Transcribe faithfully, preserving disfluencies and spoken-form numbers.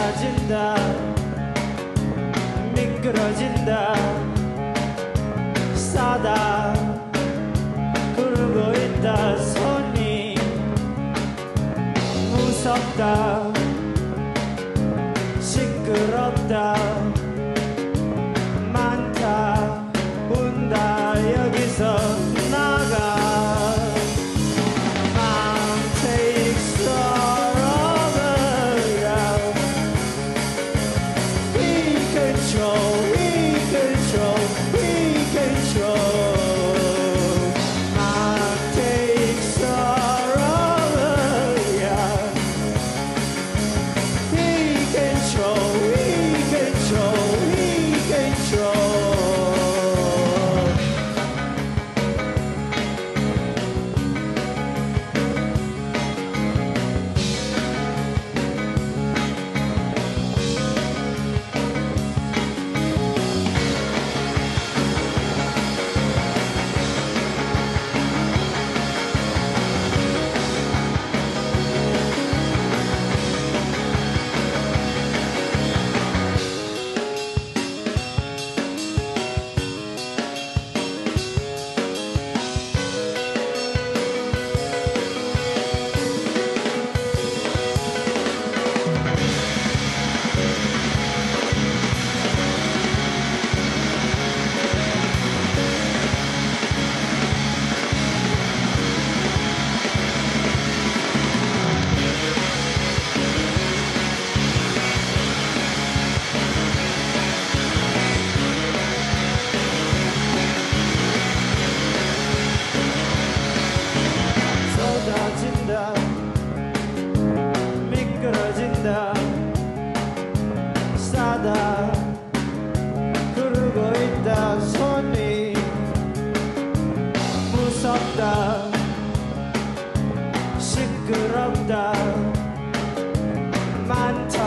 쏟아진다 미끄러진다 싸다 구르고 있다 손이 무섭다 시끄럽다 많다 운다 여기서 나가 Mom takes all over you We control, we control, we control Mom takes all over you We control, we control, we control 쏟아진다 미끄러진다 싸다 구르고 있다 손이 무섭다 시끄럽다 많다